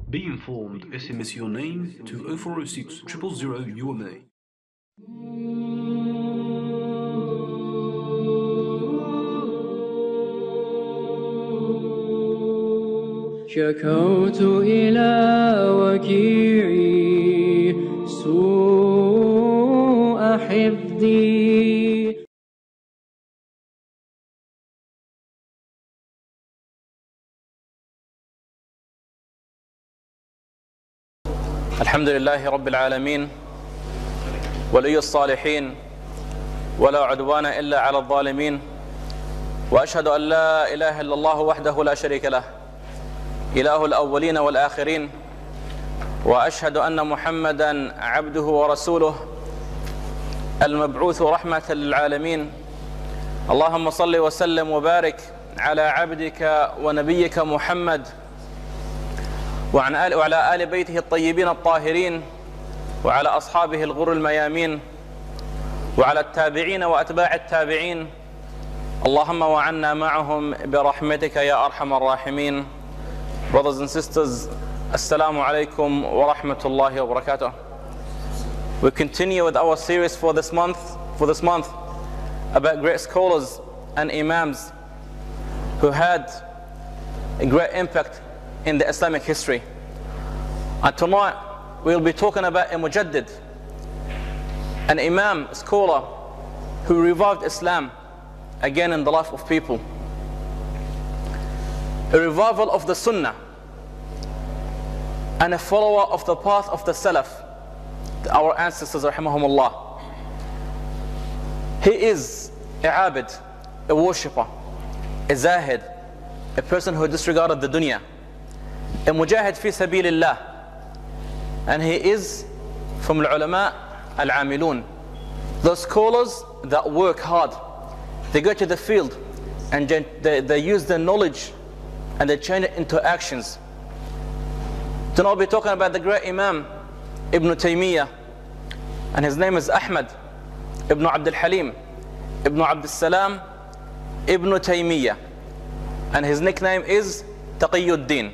Be informed, SMS your name to 0406 000 UMA. شكوت إلى وكيعي سوء حفظي. الحمد لله رب العالمين ولي الصالحين ولا عدوان إلا على الظالمين، وأشهد أن لا إله إلا الله وحده لا شريك له إله الأولين والآخرين، وأشهد أن محمدا عبده ورسوله المبعوث رحمة للعالمين. اللهم صل وسلم وبارك على عبدك ونبيك محمد وعلى آل بيته الطيبين الطاهرين وعلى أصحابه الغر الميامين وعلى التابعين وأتباع التابعين، اللهم وعنا معهم برحمتك يا أرحم الراحمين. Brothers and sisters, Assalamu alaikum wa rahmatullahi wa barakatuh. We continue with our series for this month about great scholars and imams who had a great impact in the Islamic history. And tonight we'll be talking about a mujaddid, an imam, a scholar who revived Islam again in the life of people. A revival of the Sunnah and a follower of the path of the Salaf, our ancestors rahimahumullah. He is a abid, a worshipper, a zahid, a person who disregarded the dunya, a mujahid fi sabilillah, and he is from al-ulama al-amilun, those scholars that work hard. They go to the field and they use their knowledge and they change it into actions. Tonight we'll be talking about the great Imam Ibn Taymiyyah, and his name is Ahmad Ibn Abdul Halim Ibn Abdul Salam Ibn Taymiyyah, and his nickname is Taqiyuddin.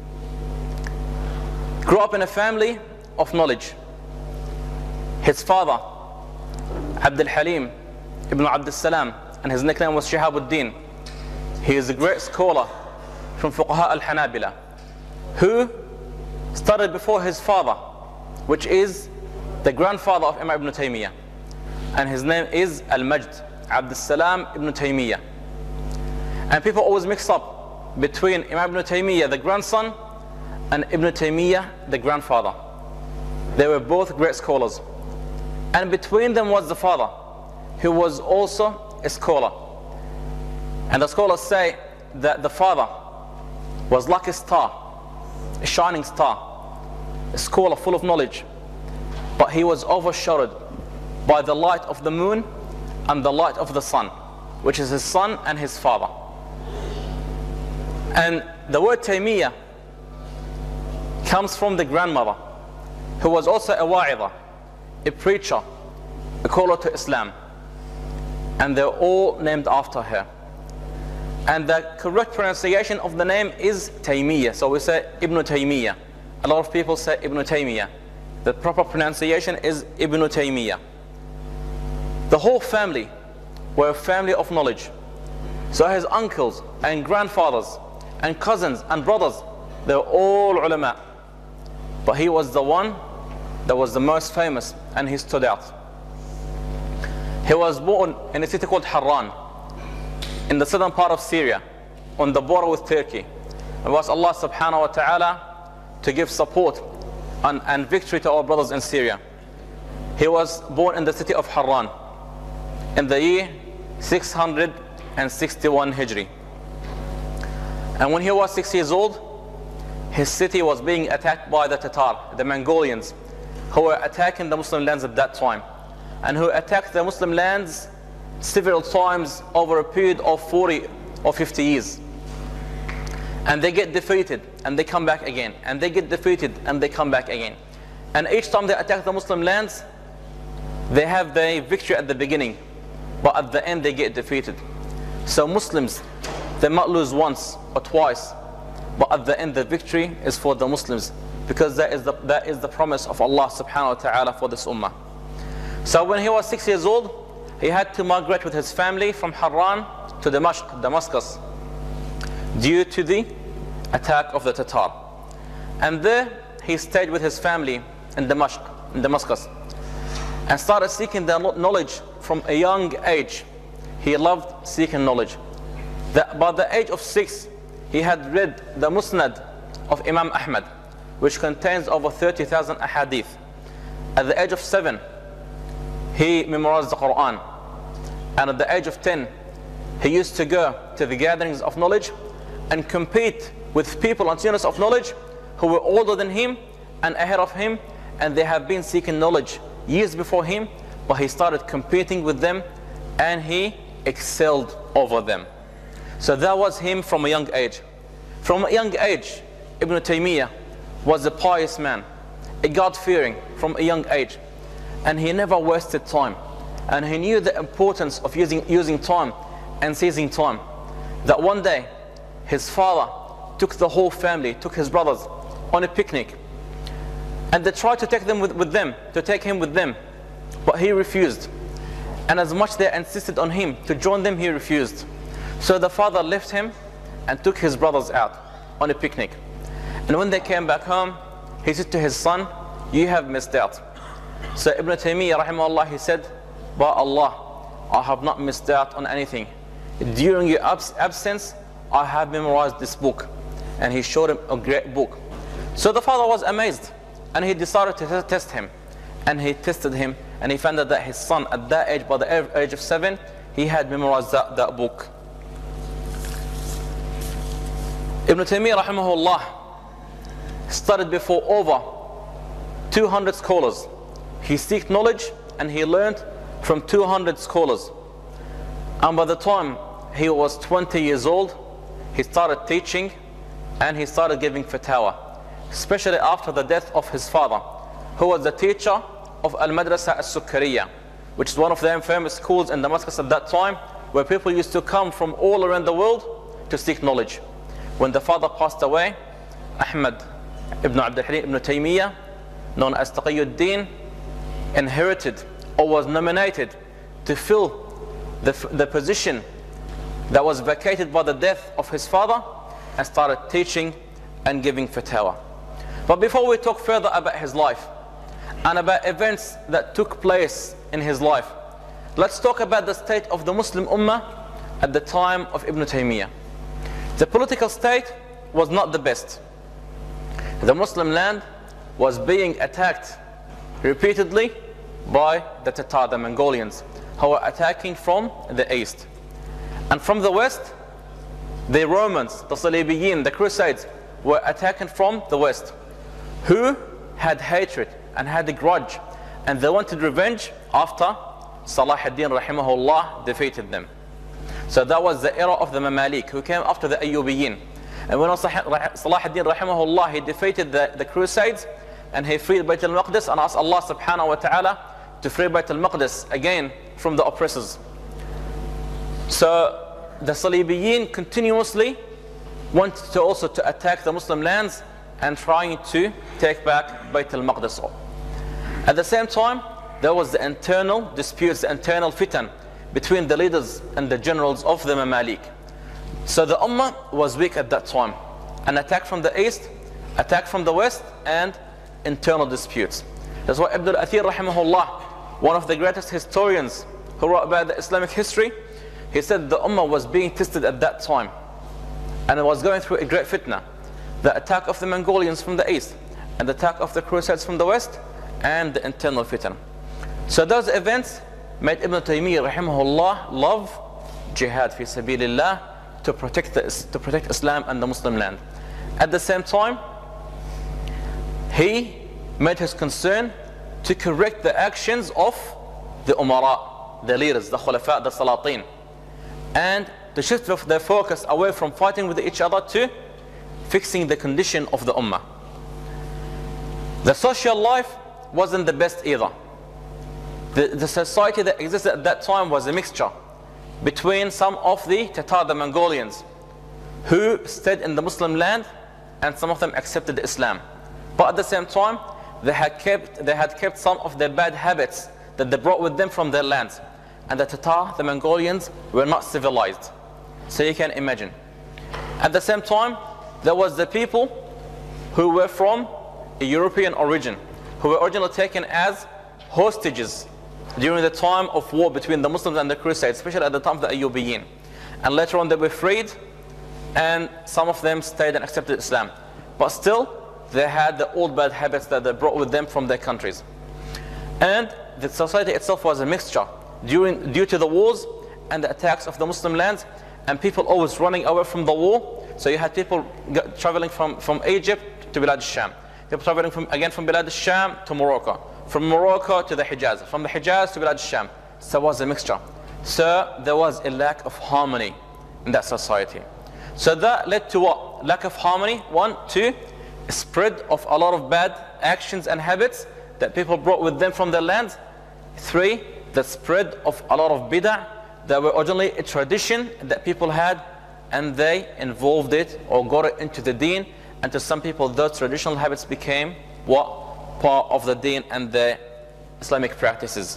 Grew up in a family of knowledge. His father Abdul Halim Ibn Abdul Salam, and his nickname was Shihabuddin. He is a great scholar from Fuqaha al-Hanabila who started before his father, which is the grandfather of Imam Ibn Taymiyyah, and his name is Al-Majd Abdul Salam Ibn Taymiyyah. And people always mix up between Imam Ibn Taymiyyah, the grandson, and Ibn Taymiyyah, the grandfather. They were both great scholars, and between them was the father, who was also a scholar. And the scholars say that the father was like a star, a shining star, a scholar full of knowledge, but he was overshadowed by the light of the moon and the light of the sun, which is his son and his father. And the word Taymiyyah comes from the grandmother, who was also a wa'idha, a preacher, a caller to Islam, and they're all named after her. And the correct pronunciation of the name is Taymiyyah. So we say Ibn Taymiyyah. A lot of people say Ibn Taymiyyah. The proper pronunciation is Ibn Taymiyyah. The whole family were a family of knowledge. So his uncles and grandfathers and cousins and brothers, they were all ulama. But he was the one that was the most famous, and he stood out. He was born in a city called Harran, in the southern part of Syria, on the border with Turkey. And we ask Allah subhanahu wa ta'ala to give support and victory to our brothers in Syria. He was born in the city of Harran in the year 661 Hijri. And when he was 6 years old, his city was being attacked by the Tatar, the Mongolians, who were attacking the Muslim lands at that time, and who attacked the Muslim lands several times over a period of 40 or 50 years. And they get defeated and they come back again, and they get defeated and they come back again. And each time they attack the Muslim lands, they have the victory at the beginning, but at the end they get defeated. So Muslims, they might lose once or twice, but at the end the victory is for the Muslims, because that is the promise of Allah subhanahu wa ta'ala for this ummah. So when he was 6 years old, he had to migrate with his family from Harran to Damascus, due to the attack of the Tatar. And there he stayed with his family in Damascus, and started seeking the knowledge from a young age. He loved seeking knowledge. By the age of 6, he had read the Musnad of Imam Ahmad, which contains over 30,000 ahadith. At the age of 7, he memorized the Quran. And at the age of 10, he used to go to the gatherings of knowledge and compete with people on units of knowledge who were older than him and ahead of him, and they have been seeking knowledge years before him, but he started competing with them and he excelled over them. So that was him from a young age. From a young age, Ibn Taymiyyah was a pious man, a God-fearing from a young age, and he never wasted time, and he knew the importance of using time and seizing time. That one day his father took the whole family, took his brothers on a picnic, and they tried to take him with them, but he refused. And as much they insisted on him to join them, he refused. So the father left him and took his brothers out on a picnic. And when they came back home, he said to his son, "You have missed out." So Ibn Taymiyyah rahimahullah, he said, "By Allah, I have not missed out on anything. During your absence, I have memorized this book." And he showed him a great book. So the father was amazed, and he decided to test him. And he tested him, and he found out that his son at that age, by the age of 7, he had memorized that book. Ibn Taymiyyah rahimahullah studied before over 200 scholars. He sought knowledge and he learned from 200 scholars. And by the time he was 20 years old, he started teaching and he started giving fatwa, especially after the death of his father, who was the teacher of Al-Madrasa As-Sukkariyya, which is one of the famous schools in Damascus at that time, where people used to come from all around the world to seek knowledge. When the father passed away, Ahmad ibn Abdul Halim ibn Taymiyyah, known as Taqiyuddin, inherited or was nominated to fill the position that was vacated by the death of his father, and started teaching and giving fatwa. But before we talk further about his life and about events that took place in his life, let's talk about the state of the Muslim Ummah at the time of Ibn Taymiyyah. The political state was not the best. The Muslim land was being attacked repeatedly by the Tatar, the Mongolians, who were attacking from the east. And from the west, the Romans, the Salibiyin, the Crusades, were attacking from the west, who had hatred and had a grudge, and they wanted revenge after Salah ad-Din rahimahullah defeated them. So that was the era of the Mamalik, who came after the Ayyubiyin. And when Salah ad-Din rahimahullah, he defeated the Crusades, and he freed Bayt al-Maqdis, and asked Allah subhanahu wa ta'ala to free Bayt al-Maqdis again from the oppressors. So the Salibiyin continuously wanted to also to attack the Muslim lands and trying to take back Bayt al-Maqdis. At the same time, there was the internal disputes, the internal fitan between the leaders and the generals of the Mamalik. So the Ummah was weak at that time. An attack from the east, attack from the west, and internal disputes. That's why Ibn al-Athir rahimahullah, one of the greatest historians who wrote about the Islamic history, he said the Ummah was being tested at that time, and it was going through a great fitna. The attack of the Mongolians from the east, and the attack of the Crusades from the west, and the internal fitan. So those events made Ibn Taymiyyah rahimahullah love jihad fi sabilillah, to protect Islam and the Muslim land. At the same time, he made his concern to correct the actions of the umara, the leaders, the khulafa, the salatin, and to shift their focus away from fighting with each other to fixing the condition of the ummah. The social life wasn't the best either. The society that existed at that time was a mixture between some of the Tatar, the Mongolians, who stayed in the Muslim land and some of them accepted Islam. But at the same time, they had kept some of their bad habits that they brought with them from their lands. And the Tatar, the Mongolians, were not civilized. So you can imagine. At the same time, there was the people who were from a European origin, who were originally taken as hostages during the time of war between the Muslims and the Crusades, especially at the time of the Ayyubiyin. And later on they were freed, and some of them stayed and accepted Islam. But still, they had the old bad habits that they brought with them from their countries. And the society itself was a mixture due to the wars and the attacks of the Muslim lands, and people always running away from the war. So you had people traveling from Egypt to Bilad al-Sham, people traveling from Bilad al-Sham to Morocco, from Morocco to the Hijaz, from the Hijaz to Bilad al-Sham. So it was a mixture. So there was a lack of harmony in that society. So that led to what? Lack of harmony. 1, 2, spread of a lot of bad actions and habits that people brought with them from their lands. 3, the spread of a lot of bid'ah that were originally a tradition that people had, and they involved it or got it into the deen, and to some people those traditional habits became what? Part of the deen and the Islamic practices.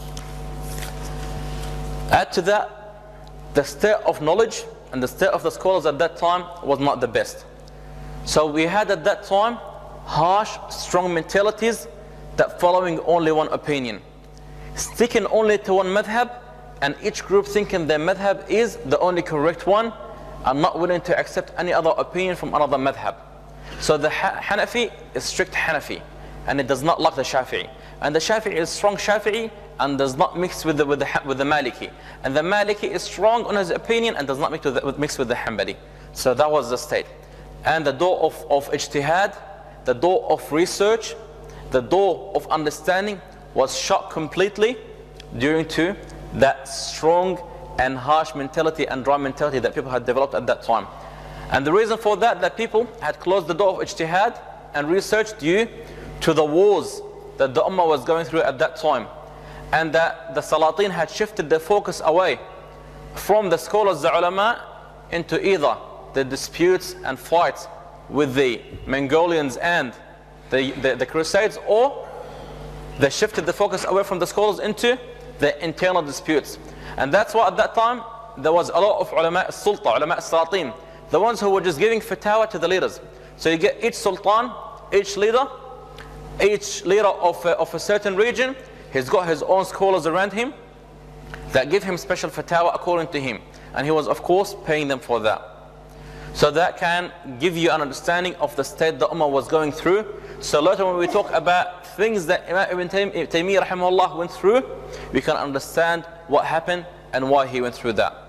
Add to that, the state of knowledge and the state of the scholars at that time was not the best. So we had at that time harsh, strong mentalities that following only one opinion, sticking only to one madhab, and each group thinking their madhab is the only correct one, and not willing to accept any other opinion from another madhab. So the Hanafi is strict Hanafi, and it does not like the Shafi'i. And the Shafi'i is strong Shafi'i and does not mix with the Maliki. And the Maliki is strong on his opinion and does not mix with the Hanbali. So that was the state. And the door of ijtihad, the door of research, the door of understanding was shut completely due to that strong and harsh mentality and dry mentality that people had developed at that time. And the reason for that people had closed the door of ijtihad and research due to the wars that the Ummah was going through at that time, and that the Salatin had shifted their focus away from the scholars, the ulama, into either the disputes and fights with the Mongolians and the Crusades, or they shifted the focus away from the scholars into the internal disputes. And that's why at that time there was a lot of ulama as-sulta, ulama as-salatin, the ones who were just giving fatwa to the leaders. So you get each sultan, each leader of a certain region, he's got his own scholars around him that give him special fatwa according to him, and he was of course paying them for that. So that can give you an understanding of the state the Ummah was going through. So later when we talk about things that Imam Ibn Taymiyyah rahimahullah went through, we can understand what happened and why he went through that.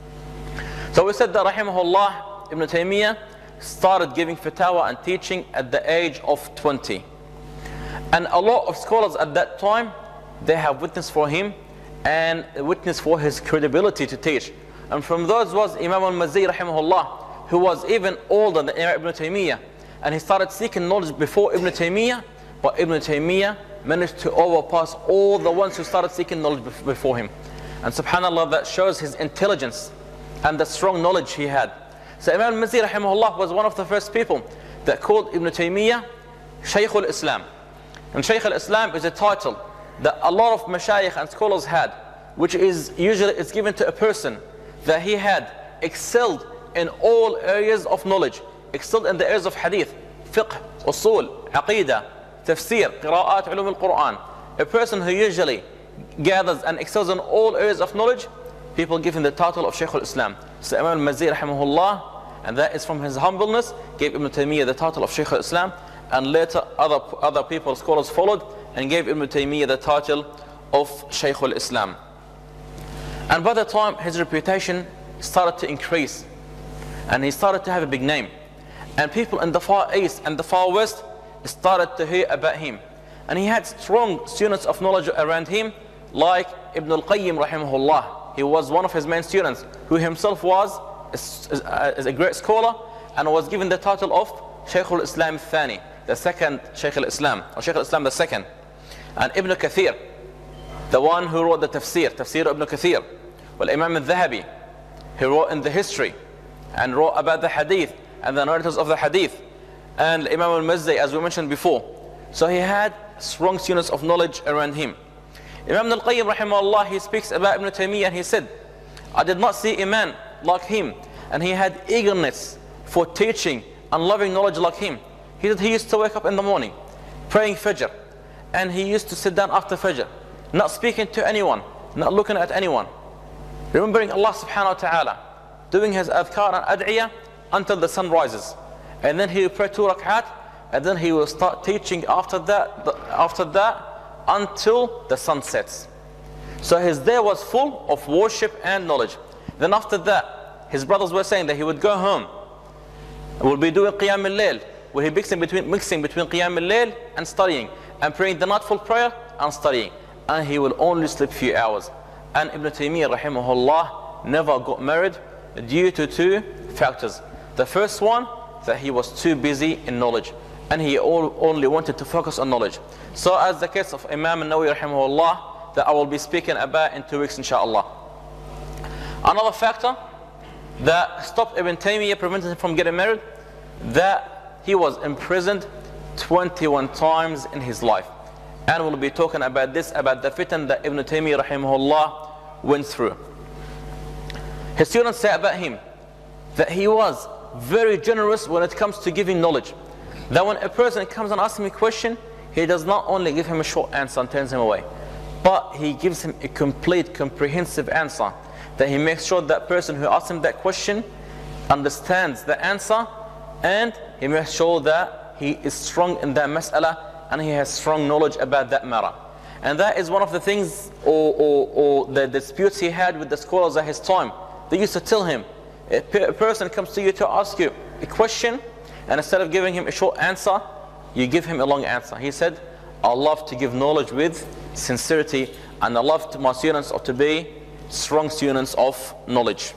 So we said that rahimahullah, Ibn Taymiyyah started giving fatwa and teaching at the age of 20. And a lot of scholars at that time, they have witness for him and witness for his credibility to teach. And from those was Imam al-Mazzi rahimahullah, who was even older than Imam Ibn Taymiyyah. And he started seeking knowledge before Ibn Taymiyyah, but Ibn Taymiyyah managed to overpass all the ones who started seeking knowledge before him. And subhanAllah, that shows his intelligence and the strong knowledge he had. So Imam al-Mazzi rahimahullah was one of the first people that called Ibn Taymiyyah Shaykh al-Islam. And Shaykh al-Islam is a title that a lot of mashayikh and scholars had, which is usually it's given to a person that he had excelled in all areas of knowledge, excelled in the areas of hadith, fiqh, usul, aqidah, tafsir, qira'at, ulum al-Quran. A person who usually gathers and excels in all areas of knowledge, people give him the title of Shaykh al-Islam. So Imam al-Mazzi rahimahullah, and that is from his humbleness, gave Ibn Taymiyyah the title of Shaykh al-Islam, and later other people, scholars followed and gave Ibn Taymiyyah the title of Shaykh al-Islam. And by the time his reputation started to increase and he started to have a big name, and people in the Far East and the Far West started to hear about him, and he had strong students of knowledge around him like Ibn al-Qayyim rahimahullah. He was one of his main students, who himself was a great scholar and was given the title of Shaykh al-Islam al-Thani, the second Shaykh al-Islam, or Shaykh al-Islam the second. And Ibn Kathir, the one who wrote the Tafsir Ibn Kathir, well, Imam al-Dhahabi, he wrote in the history and wrote about the hadith and the narrators of the hadith, and Imam al-Mizzi, as we mentioned before. So he had strong students of knowledge around him. Imam al-Qayyim rahimahullah, he speaks about Ibn Taymiyyah, and he said, I did not see a man like him, and he had eagerness for teaching and loving knowledge like him. He said he used to wake up in the morning, praying Fajr, and he used to sit down after Fajr, not speaking to anyone, not looking at anyone, remembering Allah subhanahu wa ta'ala, doing his adhkar and ad'iyah until the sun rises. And then he will pray 2 rak'at, and then he will start teaching after that until the sun sets. So his day was full of worship and knowledge. Then after that, his brothers were saying that he would go home, will be doing Qiyam al-Layl, where he mixing between Qiyam al-Layl and studying, and praying the nightfall prayer and studying, and he will only sleep few hours. And Ibn Taymiyyah rahimahullah never got married due to 2 factors. The first one, that he was too busy in knowledge, and he only wanted to focus on knowledge. So as the case of Imam al-Nawawi rahimahullah, that I will be speaking about in 2 weeks inshallah. Another factor that stopped Ibn Taymiyyah, prevented him from getting married, that he was imprisoned 21 times in his life. And we'll be talking about this, about the fitan that Ibn Taymiyyah rahimahullah went through. His students say about him that he was very generous when it comes to giving knowledge. That when a person comes and asks him a question, he does not only give him a short answer and turns him away, but he gives him a complete, comprehensive answer. That he makes sure that person who asks him that question understands the answer, and he makes sure that he is strong in that mas'ala and he has strong knowledge about that matter. And that is one of the things, or the disputes he had with the scholars at his time. They used to tell him, a person comes to you to ask you a question, and instead of giving him a short answer, you give him a long answer. He said, I love to give knowledge with sincerity, and I love my students to be strong students of knowledge.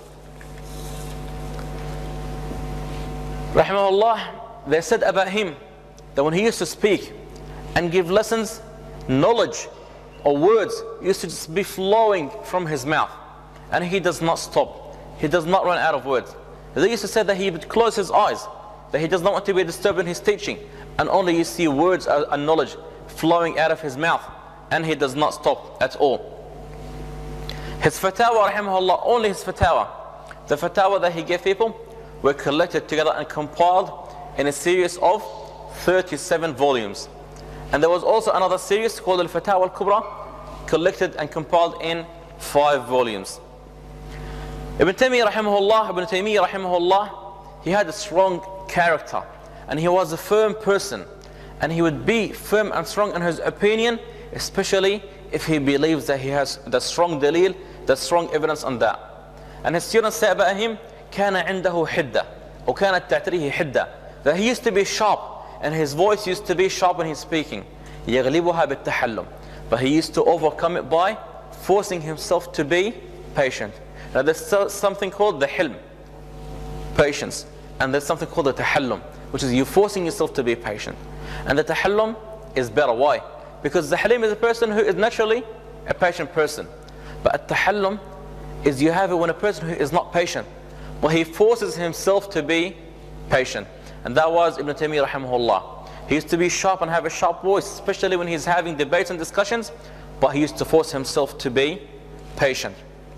Rahimahullah, they said about him that when he used to speak and give lessons, knowledge or words used to just be flowing from his mouth, and he does not stop. He does not run out of words. They used to say that he would close his eyes, that he does not want to be disturbed in his teaching, and only you see words and knowledge flowing out of his mouth, and he does not stop at all. His fatawa, rahimahullah, only his fatawa, the fatawa that he gave people, were collected together and compiled in a series of 37 volumes. And there was also another series called Al-Fatawa Al-Kubra, collected and compiled in 5 volumes. Ibn Taymiyyah rahimahullah, he had a strong character, and he was a firm person, and he would be firm and strong in his opinion, especially if he believes that he has the strong dalil, the strong evidence on that. And his students say about him, كان عنده حدة أو كانت تعتريه حدة, that he used to be sharp, and his voice used to be sharp when he's speaking. يغلبها بالتحلم, but he used to overcome it by forcing himself to be patient. Now there's something called the hilm, patience, and there's something called the tahallum, which is you forcing yourself to be patient. And the tahallum is better. Why? Because the halim is a person who is naturally a patient person, but a tahallum is you have it when a person who is not patient, but he forces himself to be patient. And that was Ibn Taymiyyah rahimahullah. He used to be sharp and have a sharp voice, especially when he's having debates and discussions, but he used to force himself to be patient.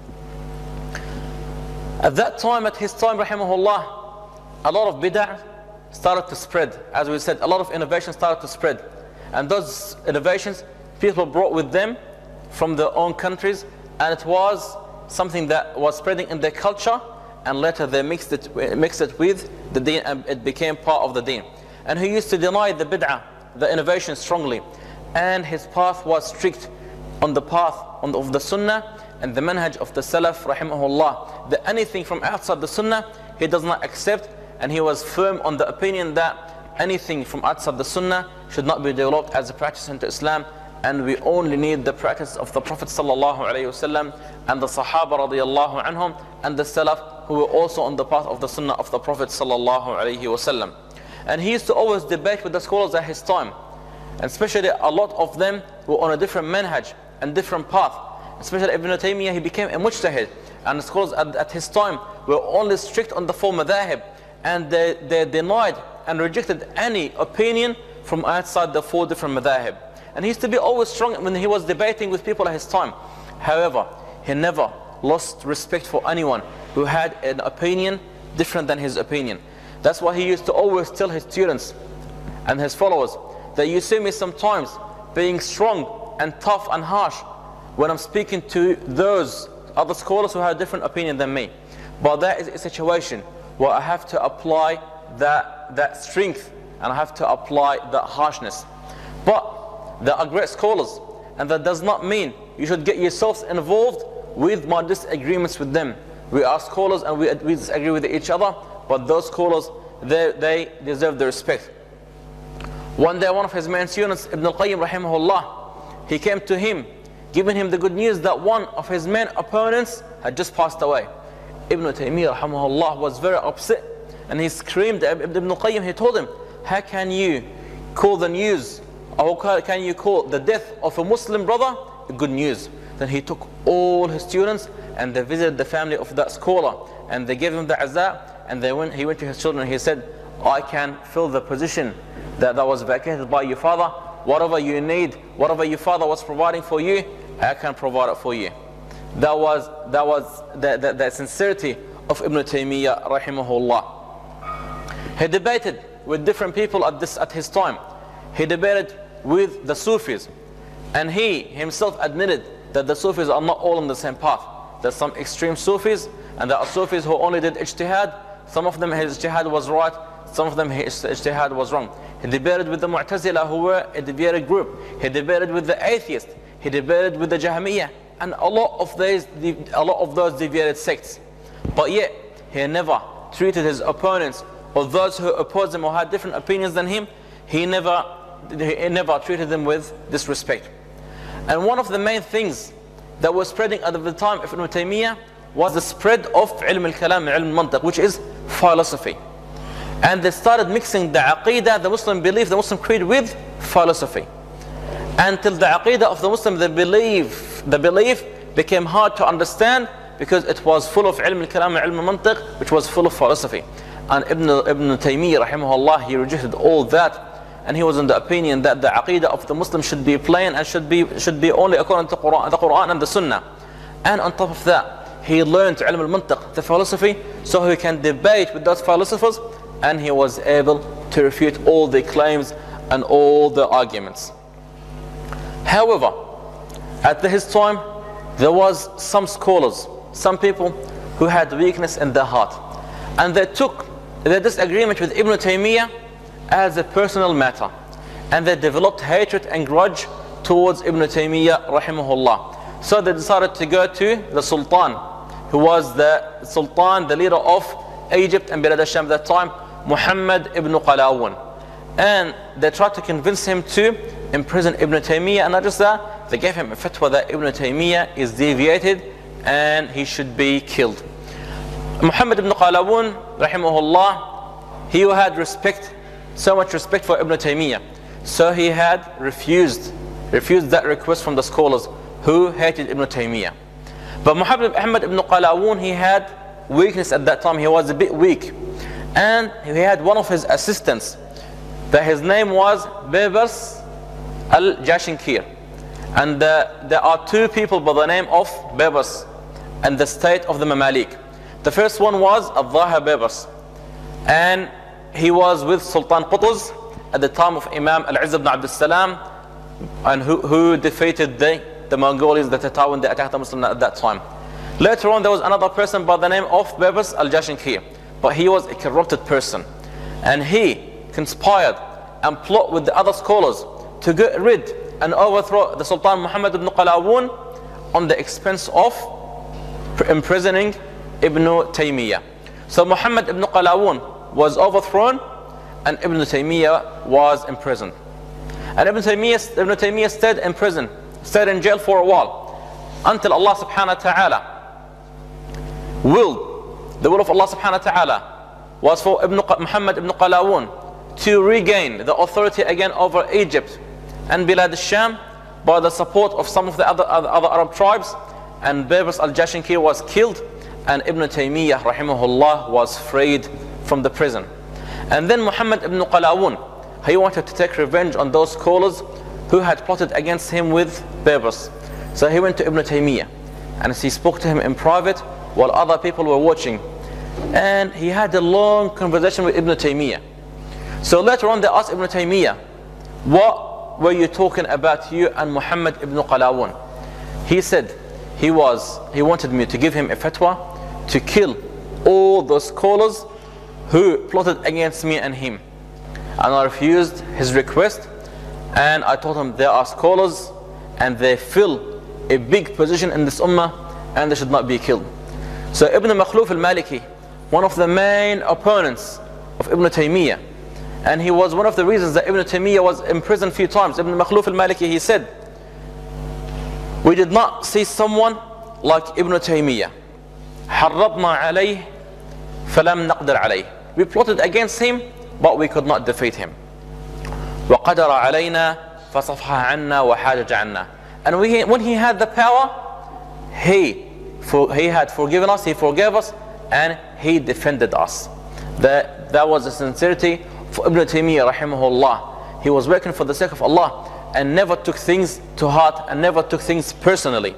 At that time, at his time, rahimahullah, a lot of bid'ah started to spread. As we said, a lot of innovations started to spread. And those innovations, people brought with them from their own countries, and it was something that was spreading in their culture, and later they mixed it with the deen, and it became part of the deen. And he used to deny the bid'ah, the innovation, strongly. And his path was strict on the path of the sunnah and the manhaj of the salaf rahimahullah, that anything from outside the sunnah he does not accept, and he was firm on the opinion that anything from outside the sunnah should not be developed as a practice into Islam, and we only need the practice of the Prophet sallallahu alaihi wasallam and the Sahaba radiyallahu anhum and the salaf who were also on the path of the sunnah of the Prophet sallallahu alaihi wasallam. And he used to always debate with the scholars at his time, and especially a lot of them were on a different manhaj and different path. Especially Ibn Taymiyyah, he became a mujtahid, and the scholars at his time were only strict on the 4 madhahib, and they denied and rejected any opinion from outside the 4 different madhahib. And he used to be always strong when he was debating with people at his time. However, he never lost respect for anyone who had an opinion different than his opinion. That's why he used to always tell his students and his followers that you see me sometimes being strong and tough and harsh when I'm speaking to those other scholars who have a different opinion than me. But that is a situation where I have to apply that strength, and I have to apply that harshness. But they are great scholars, and that does not mean you should get yourselves involved with my disagreements with them. We are scholars and we disagree with each other, but those scholars, they deserve the respect. One day one of his main students, Ibn al-Qayyim rahimahullah, he came to him giving him the good news that one of his main opponents had just passed away. Ibn Taymiyyah rahimahullah was very upset, and he screamed at Ibn al-Qayyim. He told him, how can you call the news, or can you call the death of a Muslim brother good news? Then he took all his students and they visited the family of that scholar, and they gave him the azza, and he went to his children and he said, I can fill the position that was vacated by your father. Whatever you need, whatever your father was providing for you, I can provide it for you. That was the sincerity of Ibn Taymiyyah rahimahullah. He debated with different people at his time. He debated with the Sufis, and he himself admitted that the Sufis are not all on the same path. There's some extreme Sufis, and there are Sufis who only did ijtihad. Some of them his ijtihad was right, some of them his ijtihad was wrong. He debated with the Mu'tazila, who were a deviated group. He debated with the atheists. He debated with the Jahmiyyah, and a lot of those deviated sects. But yet, he never treated his opponents or those who opposed him or had different opinions than him, he never treated them with disrespect. And one of the main things that was spreading at the time of Ibn Taymiyyah was the spread of ilm al-kalam, ilm al-mantiq, which is philosophy. And they started mixing the aqidah, the Muslim belief, the Muslim creed, with philosophy. Until the aqidah of the Muslim, the belief became hard to understand, because it was full of ilm al-kalam, ilm al-mantiq, which was full of philosophy. And Ibn Taymiyyah rahimahullah, he rejected all that, and he was in the opinion that the aqidah of the Muslim should be plain and should be only according to the Quran and the Sunnah. And on top of that, he learned ilm al-mantiq, the philosophy, so he can debate with those philosophers, and he was able to refute all the claims and all the arguments. However, at his time, there was some scholars, some people who had weakness in their heart, and they took their disagreement with Ibn Taymiyyah as a personal matter, and they developed hatred and grudge towards Ibn Taymiyyah rahimahullah. So they decided to go to the Sultan, who was the leader of Egypt and Bilad al-Sham at that time, Muhammad ibn Qalawun. And they tried to convince him to imprison Ibn Taymiyyah, and not just that, they gave him a fatwa that Ibn Taymiyyah is deviated and he should be killed. Muhammad ibn Qalawun rahimahullah, he had so much respect for Ibn Taymiyyah, so he had refused that request from the scholars who hated Ibn Taymiyyah. But Muhammad ibn Qalawun, he had weakness at that time. He was a bit weak, and he had one of his assistants that his name was Baybars al-Jashinkir, and there are two people by the name of Baybars in the state of the Mamalik. The first one was Al-Zahir Baybars, and he was with Sultan Qutuz at the time of Imam Al-Izz ibn Abd al-Salam, and who defeated the Mongolians, the Tatars, that attacked the Muslims at that time. Later on, there was another person by the name of Baybars al-Jashinkir, but he was a corrupted person, and he conspired and plot with the other scholars to get rid and overthrow the Sultan Muhammad ibn Qalawun on the expense of imprisoning Ibn Taymiyyah. So Muhammad ibn Qalawun was overthrown, and Ibn Taymiyyah was imprisoned. And Ibn Taymiyyah stayed in prison, stayed in jail for a while, until Allah subhanahu wa ta'ala the will of Allah subhanahu wa ta'ala was for Muhammad ibn Qalawun to regain the authority again over Egypt and Bilad al-Sham by the support of some of the other Arab tribes, and Baybars al-Jashinkir was killed, and Ibn Taymiyyah rahimahullah was freed from the prison. And then Muhammad ibn Qalawun, he wanted to take revenge on those scholars who had plotted against him with papers. So he went to Ibn Taymiyyah and he spoke to him in private while other people were watching. And he had a long conversation with Ibn Taymiyyah. So later on they asked Ibn Taymiyyah, what were you talking about, you and Muhammad ibn Qalawun? He said he wanted me to give him a fatwa to kill all those scholars who plotted against me and him. And I refused his request, and I told him they are scholars and they fill a big position in this ummah and they should not be killed. So Ibn Makhluf al-Maliki, one of the main opponents of Ibn Taymiyyah, and he was one of the reasons that Ibn Taymiyyah was imprisoned a few times. Ibn Makhluf al-Maliki, he said, we did not see someone like Ibn Taymiyyah. حرضنا عليه فلم نقدر عليه. We plotted against him, but we could not defeat him. وقدر علينا فصفح عنا وحاجج عنا. And when he had the power, he had forgiven us, he forgave us, and he defended us. That was the sincerity for Ibn Taymiyyah rahimahullah. He was working for the sake of Allah and never took things to heart and never took things personally.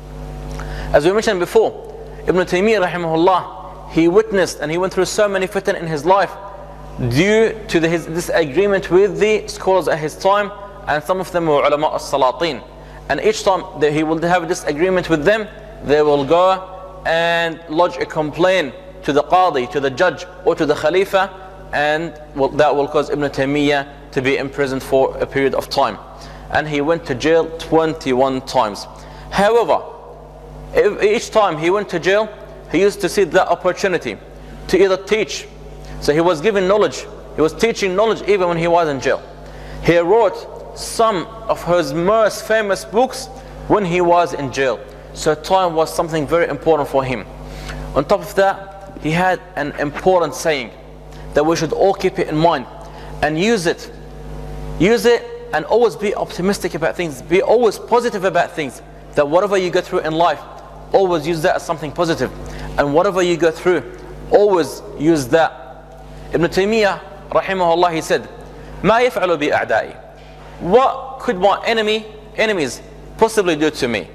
As we mentioned before, Ibn Taymiyyah rahimahullah, he witnessed and he went through so many fitan in his life due to his disagreement with the scholars at his time, and some of them were ulama as-salatin. And each time that he will have a disagreement with them, they will go and lodge a complaint to the qadi, to the judge, or to the khalifa, and that will cause Ibn Taymiyyah to be imprisoned for a period of time. And he went to jail 21 times. However, each time he went to jail, he used to see that opportunity to either teach. So he was given knowledge, he was teaching knowledge even when he was in jail. He wrote some of his most famous books when he was in jail. So time was something very important for him. On top of that, he had an important saying that we should all keep it in mind and use it. Use it and always be optimistic about things. Be always positive about things. That whatever you go through in life, always use that as something positive. And whatever you go through, always use that. Ibn Taymiyyah rahimahullah, he said, ما يفعل بي أعدائي. What could my enemies possibly do to me?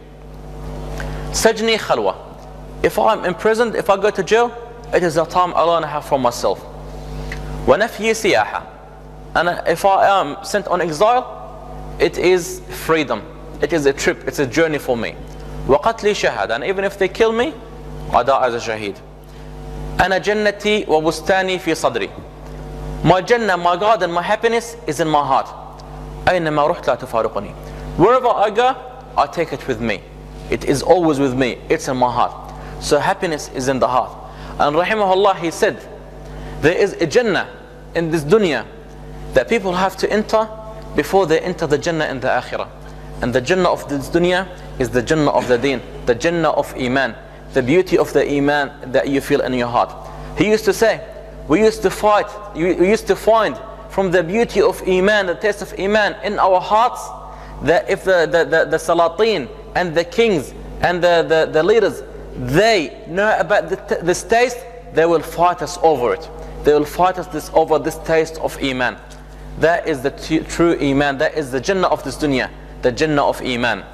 Sajni khalwa. If I'm imprisoned, if I go to jail, it is a time alone I have for myself. وَنَفْيِ سِيَاحَةً. And if I am sent on exile, it is freedom. It is a trip, it's a journey for me. وَقَتْلِ شَهَادًا. And even if they kill me, I die as a shaheed. أَنَا جَنَّتِي وَبُسْتَانِي فِي صَدْرِي. My Jannah, my garden, my happiness is in my heart. أَيْنَمَا رُحْتَ لَا تُفَارِقُنِي. Wherever I go, I take it with me. It is always with me, it's in my heart. So happiness is in the heart. And rahimahullah, he said, there is a Jannah in this dunya that people have to enter before they enter the Jannah in the Akhirah. And the Jannah of this dunya is the Jannah of the Deen, the Jannah of Iman, the beauty of the Iman that you feel in your heart. He used to say, we used to fight, we used to find from the beauty of Iman, the taste of Iman in our hearts, that if the Salatin and the kings and the leaders, they know about this taste, they will fight us over it. They will fight us over this taste of Iman. That is the true Iman. That is the Jannah of this dunya, the Jannah of Iman.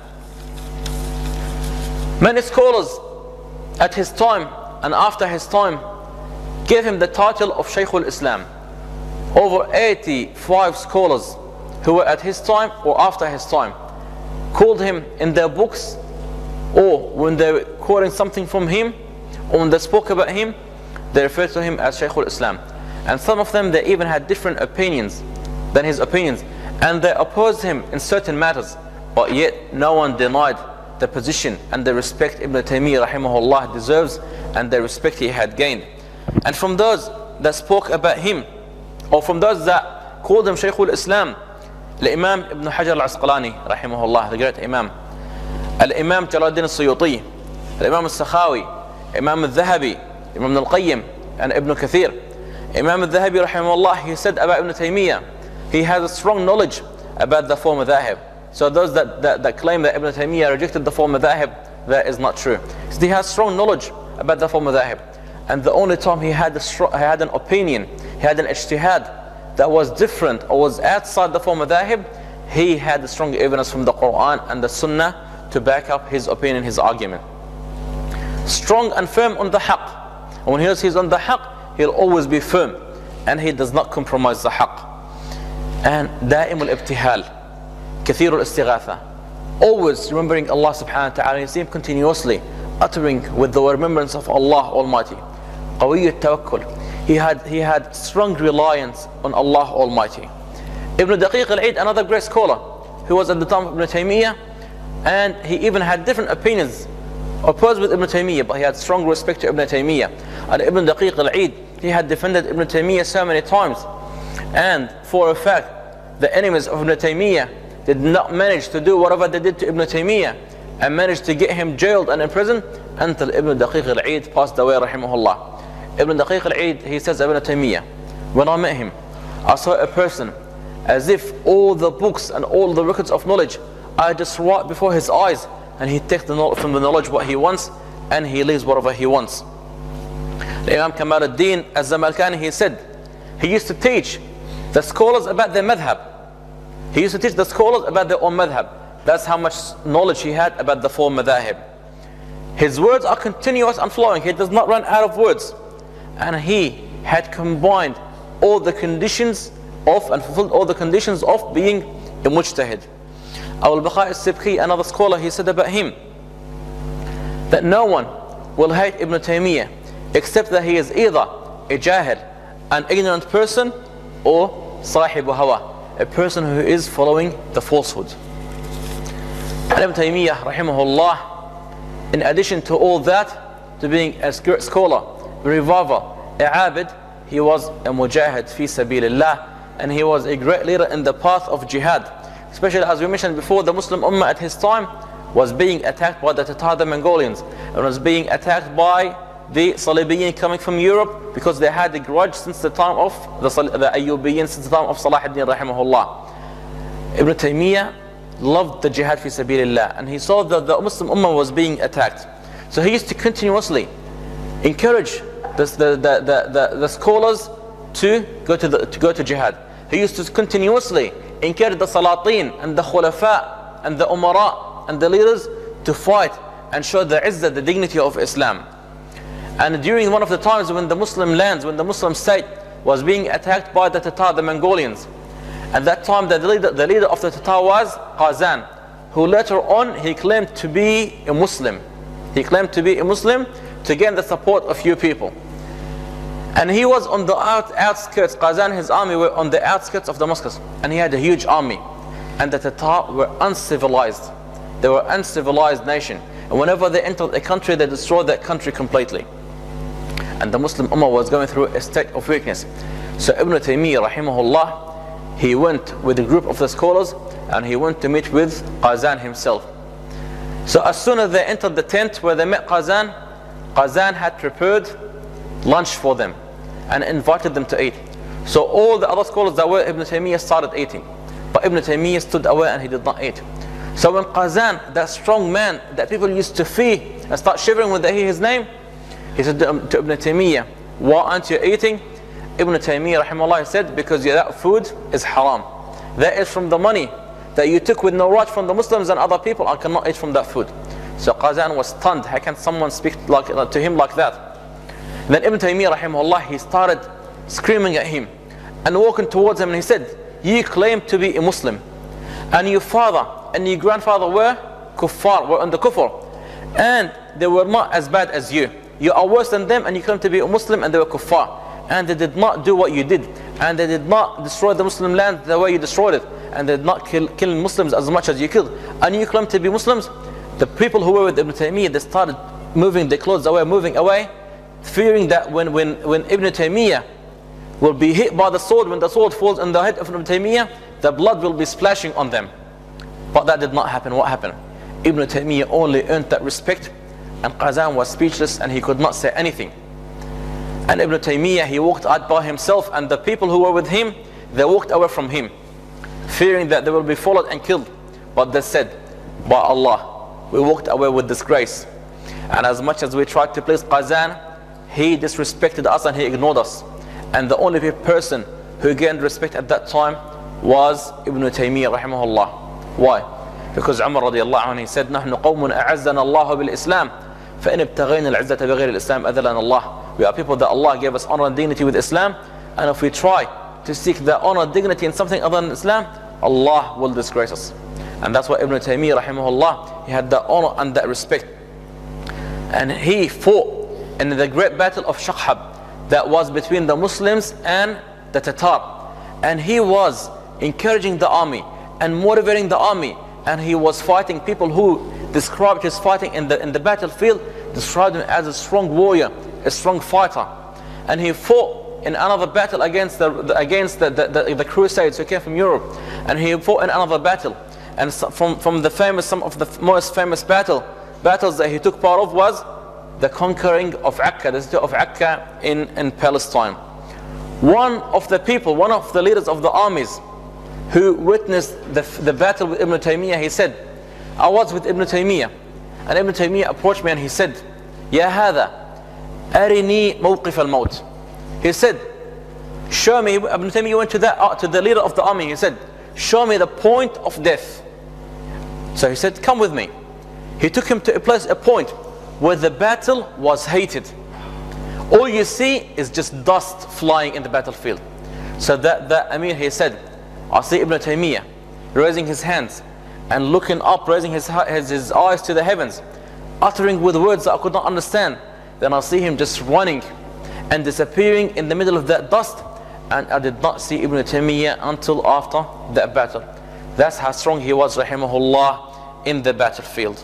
Many scholars at his time and after his time gave him the title of Shaykh al-Islam. Over 85 scholars who were at his time or after his time called him in their books, or when they were quoting something from him, or when they spoke about him, they referred to him as Shaykh al-Islam. And some of them, they even had different opinions than his opinions, and they opposed him in certain matters, but yet no one denied the position and the respect Ibn Taymiyyah rahimahullah deserves and the respect he had gained. And from those that spoke about him, or from those that called him Shaykh al-Islam, Imam Ibn Hajar al-Asqalani rahimahullah, the great Imam, Imam Jalaluddin al-Suyuti, Imam al-Sakhawi, Imam al-Dhahabi, Imam al-Qayyim, and Ibn Kathir. Imam al-Dhahabi rahimahullah, he said about Ibn Taymiyyah, he has a strong knowledge about the four madhahib. So those that claim that Ibn Taymiyyah rejected the four madhahib, that is not true. He has strong knowledge about the four madhahib. And the only time he had an opinion, he had an ijtihad that was different or was outside the four madahib, he had the strong evidence from the Quran and the Sunnah to back up his opinion, his argument. Strong and firm on the haqq. And when he knows he's on the haqq, he'll always be firm and he does not compromise the haqq. And دائم الابتهال كثير الاستغاثة, always remembering Allah subhanahu wa ta'ala. You see him continuously uttering with the remembrance of Allah Almighty. قوي التوكل, he had strong reliance on Allah Almighty. Ibn Daqiq al-Eid, another great scholar who was at the time of Ibn Taymiyyah, and he even had different opinions opposed with Ibn Taymiyyah, but he had strong respect to Ibn Taymiyyah. And Ibn Daqiq al-Eid, he had defended Ibn Taymiyyah so many times, and for a fact the enemies of Ibn Taymiyyah did not manage to do whatever they did to Ibn Taymiyyah and managed to get him jailed and imprisoned until Ibn Daqiq al-Eid passed away rahimahullah. Ibn Daqiq al-Eid, he says, Ibn Taymiyyah, when I met him, I saw a person as if all the books and all the records of knowledge are just right before his eyes, and he takes from the knowledge what he wants and he leaves whatever he wants. The Imam Kamal al-Din al-Zamalkani, he said, he used to teach the scholars about their madhab. He used to teach the scholars about their own madhab. That's how much knowledge he had about the four madhahib. His words are continuous and flowing. He does not run out of words. And he had combined all the conditions of and fulfilled all the conditions of being a mujtahid. Abu al-Baqa al-Sibki, another scholar, he said about him that no one will hate Ibn Taymiyyah except that he is either a jahil, an ignorant person, or sahibu hawa, a person who is following the falsehood. Ibn Taymiyyah rahimahullah, in addition to all that, to being a scholar, a reviver, a abid, he was a mujahid fi sabilillah, and he was a great leader in the path of jihad. Especially as we mentioned before, the Muslim Ummah at his time was being attacked by the Tatar, the Mongolians, and was being attacked by the Salibiyin coming from Europe, because they had a grudge since the time of the Ayyubiyin, since the time of Salah ad-Din rahimahullah. Ibn Taymiyyah loved the jihad fi sabilillah, and he saw that the Muslim Ummah was being attacked. So he used to continuously encourage the scholars to go to jihad. He used to continuously encourage the Salatin and the Khulafa and the Umara and the leaders to fight and show the izzah, the dignity of Islam. And during one of the times when the Muslim lands, when the Muslim state was being attacked by the Tatar, the Mongolians, at that time the leader of the Tatar was Qazan, who later on he claimed to be a Muslim. He claimed to be a Muslim to gain the support of few people. And he was on the outskirts, Qazan, his army were on the outskirts of Damascus, and he had a huge army. And the Tatar were uncivilized. They were an uncivilized nation, and whenever they entered a country, they destroyed that country completely. And the Muslim Ummah was going through a state of weakness. So Ibn Taymiyyah rahimahullah, he went with a group of the scholars, and he went to meet with Qazan himself. So as soon as they entered the tent where they met Qazan, Qazan had prepared lunch for them and invited them to eat. So all the other scholars that were Ibn Taymiyyah started eating, but Ibn Taymiyyah stood away and he did not eat. So when Qazan, that strong man that people used to fear and start shivering when they hear his name, he said to Ibn Taymiyyah, why aren't you eating? Ibn Taymiyyah rahimahullah said, because that food is haram. That is from the money that you took with no right from the Muslims and other people. I cannot eat from that food. So Qazan was stunned. How can someone speak to him like that? Then Ibn Taymiyyah rahimahullah, he started screaming at him and walking towards him, and he said, you claim to be a Muslim, and your father and your grandfather were kuffar, were on the kufr, and they were not as bad as you. You are worse than them, and you claim to be a Muslim, and they were kuffar, and they did not do what you did, and they did not destroy the Muslim land the way you destroyed it, and they did not kill Muslims as much as you killed, and you claim to be Muslims. The people who were with Ibn Taymiyyah, they started moving their clothes away, moving away, fearing that when Ibn Taymiyyah will be hit by the sword, when the sword falls on the head of Ibn Taymiyyah, the blood will be splashing on them. But that did not happen. What happened? Ibn Taymiyyah only earned that respect, and Qazan was speechless and he could not say anything. And Ibn Taymiyyah, he walked out by himself, and the people who were with him, they walked away from him, fearing that they will be followed and killed. But they said, by Allah, we walked away with disgrace. And as much as we tried to please Qazan, he disrespected us and he ignored us. And the only person who gained respect at that time was Ibn Taymiyyah rahimahullah. Why? Because Umar radiallahu anhu, he said, نحن قوم أعزنا الله بالإسلام فإن ابتغينا العزة بغير الإسلام أذلنا الله. We are people that Allah gave us honor and dignity with Islam, and if we try to seek the honor and dignity in something other than Islam, Allah will disgrace us. And that's why Ibn Taymiyyah rahimahullah, he had that honor and that respect. And he fought in the great battle of Shaqhab that was between the Muslims and the Tatar. And he was encouraging the army and motivating the army, and he was fighting. People who described his fighting in the battlefield described him as a strong warrior, a strong fighter. And he fought in another battle against the Crusades who came from Europe, and he fought in another battle. And from the famous, some of the most famous battles that he took part of was the conquering of Akka, the city of Akka in Palestine. One of the people, one of the leaders of the armies who witnessed the battle with Ibn Taymiyyah, he said, I was with Ibn Taymiyyah, and Ibn Taymiyyah approached me and he said, Ya hada, arini mawqif al-maut. He said, show me. Ibn Taymiyyah went to the leader of the army, he said, show me the point of death. So he said, come with me. He took him to a point where the battle was heated. All you see is just dust flying in the battlefield. So that Amir, he said, I see Ibn Taymiyyah raising his hands and looking up, raising his eyes to the heavens, uttering with words that I could not understand. Then I see him just running and disappearing in the middle of that dust, and I did not see Ibn Taymiyyah until after that battle. That's how strong he was, rahimahullah, in the battlefield.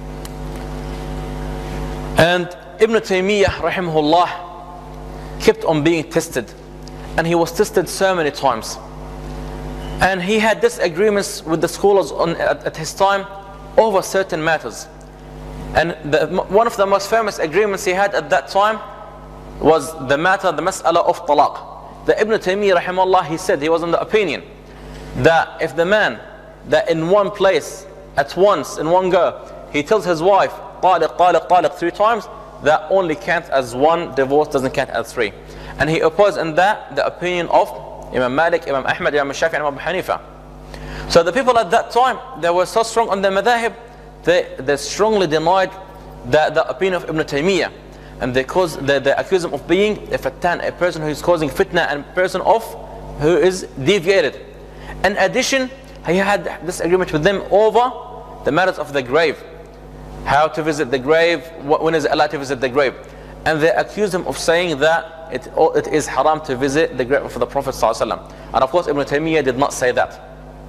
And Ibn Taymiyyah rahimahullah kept on being tested, and he was tested so many times, and he had disagreements with the scholars at his time over certain matters. And one of the most famous agreements he had at that time was the mas'ala of talaq. The Ibn Taymiyyah rahimahullah, he said, he was in the opinion that if the man that in one place at once, in one go, he tells his wife طالق طالق طالق 3 times, that only counts as 1 divorce, doesn't count as 3. And he opposed in that the opinion of Imam Malik, Imam Ahmad, Imam Shafi'i, and Imam Abu Hanifa. So the people at that time, they were so strong on the madhahib, they strongly denied the opinion of Ibn Taymiyyah, and they accuse him of being a fattan, a person who is causing fitna, and a person who is deviated. In addition, he had this agreement with them over the matters of the grave, how to visit the grave, when is it allowed to visit the grave. And they accused him of saying that it is haram to visit the grave of the Prophet ﷺ. And of course Ibn Taymiyyah did not say that.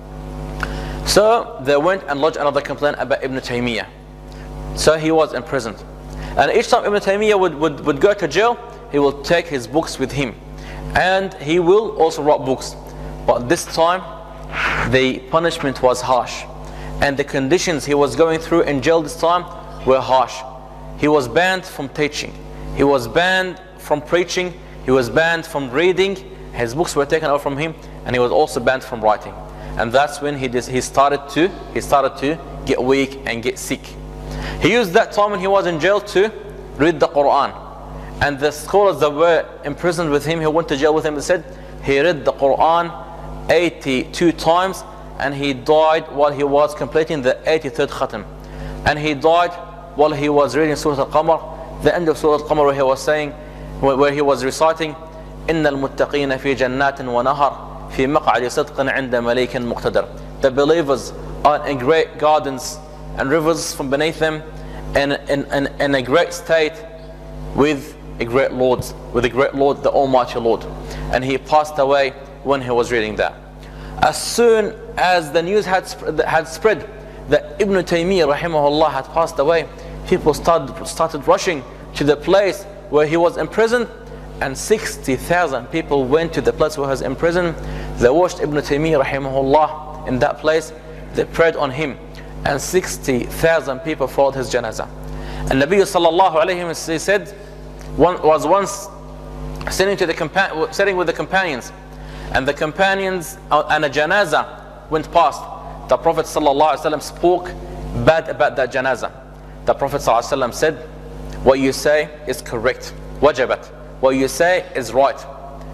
So they went and lodged another complaint about Ibn Taymiyyah. So he was imprisoned. And each time Ibn Taymiyyah would go to jail, he will take his books with him. And he will also write books. But this time, the punishment was harsh. And the conditions he was going through in jail this time were harsh. He was banned from teaching. He was banned from preaching. He was banned from reading. His books were taken away from him. And he was also banned from writing. And that's when he started to get weak and get sick. He used that time when he was in jail to read the Quran. And the scholars that were imprisoned with him, who went to jail with him, they said he read the Quran 82 times, and he died while he was completing the 83rd khatam. And he died while he was reading Surah Al-Qamar, the end of Surah Al-Qamar, where he was saying, where he was reciting, إِنَّ الْمُتَّقِينَ فِي جَنَّاتٍ وَنَهَرٍ فِي مَقْعَدِ صِدْقٍ عِنْدَ مَلِيكٍ مُقْتَدِرٍ. The believers are in great gardens and rivers from beneath them, in a great state with a great Lord, the Almighty Lord. And he passed away when he was reading that. As soon as the news had spread that Ibn Taymiyyah rahimahullah had passed away, people started rushing to the place where he was imprisoned, and 60,000 people went to the place where he was imprisoned. They watched Ibn Taymiyyah rahimahullah in that place. They prayed on him, and 60,000 people followed his janazah. And Nabi sallallahu alayhi wa sallam said, was once sitting with the companions, and the companions and a janazah went past. The Prophet sallallahu alayhi wa sallam spoke bad about that janazah. The Prophet sallallahu alayhi wa sallam said, what you say is correct, wajabat. What you say is right.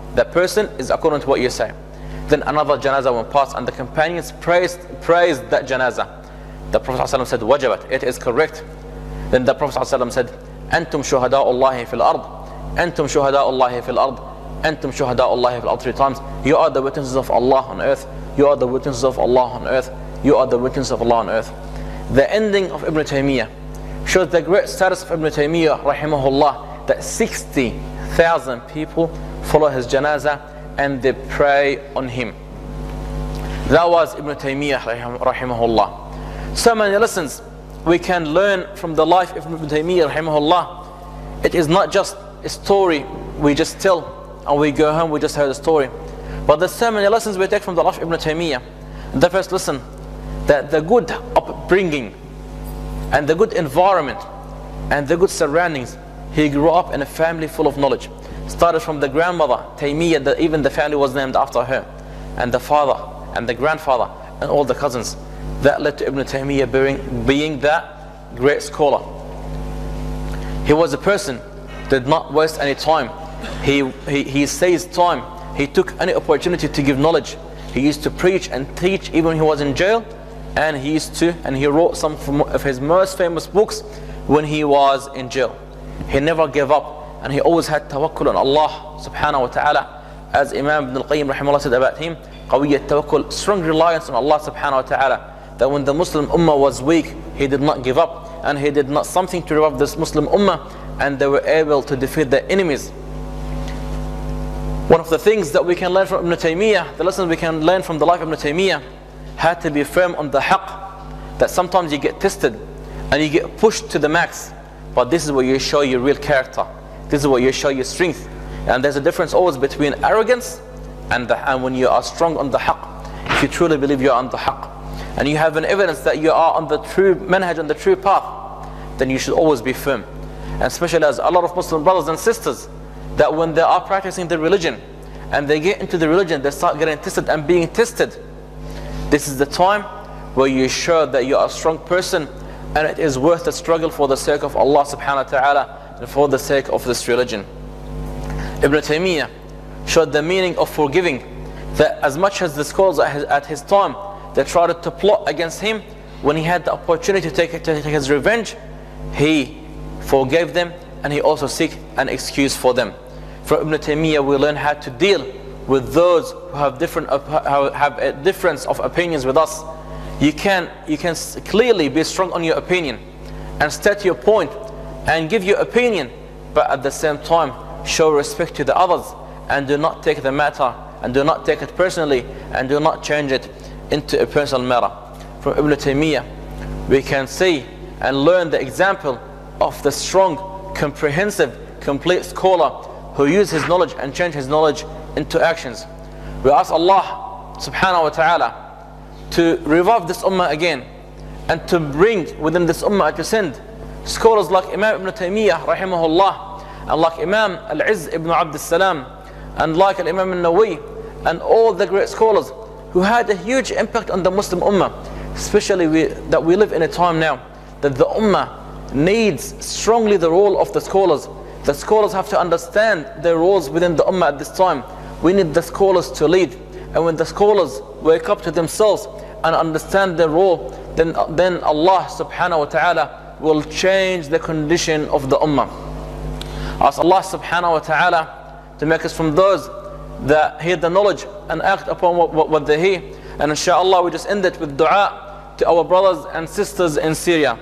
that person is according to what you say. Then another janazah went past and the companions praised that janazah. The Prophet ﷺ said, wajabat, it is correct. Then the Prophet ﷺ said, Antum shuhada'ullahi fil ard, Antum shuhada'ullahi fil ard, Antum shuhada'ullahi fil ard 3 times. You are the witnesses of Allah on earth. You are the witnesses of Allah on earth. You are the witnesses of Allah on earth. The ending of Ibn Taymiyyah shows the great status of Ibn Taymiyyah rahimahullah, that 60,000 people follow his janazah and they pray on him. That was Ibn Taymiyyah rahimahullah. So many lessons we can learn from the life of Ibn Taymiyyah rahimahullah. It is not just a story we just tell and we go home, we just heard a story. But there's so many lessons we take from the life of Ibn Taymiyyah. The first lesson, that the good upbringing and the good environment and the good surroundings, he grew up in a family full of knowledge. Started from the grandmother, Taymiyyah, that even the family was named after her, and the father and the grandfather and all the cousins. That led to Ibn Taymiyyah being that great scholar. He was a person did not waste any time. He seized time. He took any opportunity to give knowledge. He used to preach and teach even when he was in jail, and he wrote some of his most famous books when he was in jail. He never gave up, and he always had tawakkul on Allah subhanahu wa ta'ala. As Imam Ibn al-Qayyim rahimahullah said about him, qawiyyat tawakkul, strong reliance on Allah subhanahu wa ta'ala. That when the Muslim ummah was weak, he did not give up, and he did not something to revive this Muslim ummah, and they were able to defeat their enemies. One of the things that we can learn from Ibn Taymiyyah, the lessons we can learn from the life of Ibn Taymiyyah, had to be firm on the haqq. That sometimes you get tested and you get pushed to the max, but this is where you show your real character. This is where you show your strength. And there's a difference always between arrogance and when you are strong on the haqq. If you truly believe you are on the haqq and you have an evidence that you are on the true manhaj, on the true path, then you should always be firm. And especially as a lot of Muslim brothers and sisters, that when they are practicing their religion and they get into the religion, they start getting tested and being tested. This is the time where you show that you are a strong person and it is worth the struggle for the sake of Allah subhanahu wa ta'ala and for the sake of this religion. Ibn Taymiyyah showed the meaning of forgiving, that as much as the scholars at his time, they tried to plot against him, when he had the opportunity to take his revenge, he forgave them and he also seek an excuse for them. From Ibn Taymiyyah we learn how to deal with those who have a difference of opinions with us. You can clearly be strong on your opinion and state your point and give your opinion, but at the same time show respect to the others and do not take the matter and do not take it personally and do not change it into a personal matter. From Ibn Taymiyyah we can see and learn the example of the strong, comprehensive, complete scholar who used his knowledge and changed his knowledge into actions. We ask Allah subhanahu wa ta'ala to revive this ummah again and to bring within this ummah to send scholars like Imam Ibn Taymiyyah rahimahullah, and like Imam Al-Izz ibn Abd al-Salam, and like Imam Al-Nawawi, and all the great scholars who had a huge impact on the Muslim ummah. Especially that we live in a time now that the ummah needs strongly the role of the scholars. The scholars have to understand their roles within the ummah at this time. We need the scholars to lead, and when the scholars wake up to themselves and understand their role, then Allah subhanahu wa ta'ala will change the condition of the ummah. Ask Allah subhanahu wa ta'ala to make us from those that hear the knowledge and act upon what they hear. And inshallah we just end it with dua to our brothers and sisters in Syria.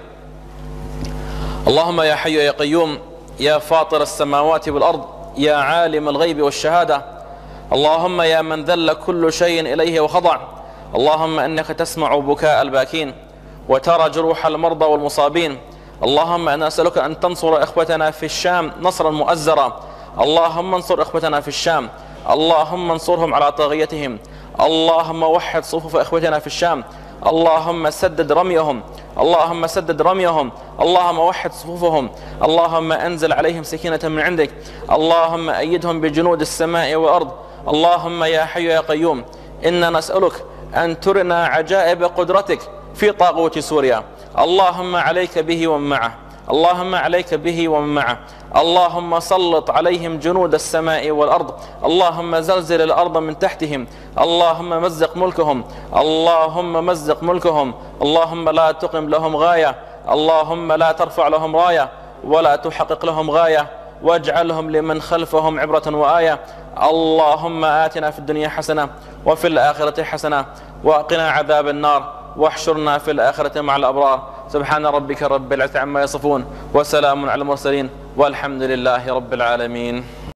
Allahumma ya hayyu ya qayyum, ya fatir as-samawati wal-ard, ya alim al-ghaybi wal-shahada, اللهم يا من ذل كل شيء إليه وخضع، اللهم إنك تسمع بكاء الباكين وترى جروح المرضى والمصابين، اللهم أنا أسألك أن تنصر إخوتنا في الشام نصرا مؤزرا، اللهم انصر إخوتنا في الشام، اللهم انصرهم على طاغيتهم، اللهم وحد صفوف إخوتنا في الشام، اللهم سدد رميهم، اللهم سدد رميهم، اللهم وحد صفوفهم، اللهم أنزل عليهم سكينة من عندك، اللهم أيدهم بجنود السماء والأرض، اللهم يا حي يا قيوم إنا نسألك أن ترنا عجائب قدرتك في طاغوت سوريا، اللهم عليك به ومن معه، اللهم عليك به ومن معه. اللهم سلط عليهم جنود السماء والأرض. اللهم زلزل الأرض من تحتهم. اللهم مزق ملكهم. اللهم مزق ملكهم. اللهم لا تقم لهم غاية. اللهم لا ترفع لهم راية ولا تحقق لهم غاية، واجعلهم لمن خلفهم عبرة وآية. اللهم آتنا في الدنيا حسنة وفي الآخرة حسنة وقنا عذاب النار، واحشرنا في الآخرة مع الأبرار. سبحان ربك رب العزة عما يصفون، وسلام على المرسلين، والحمد لله رب العالمين.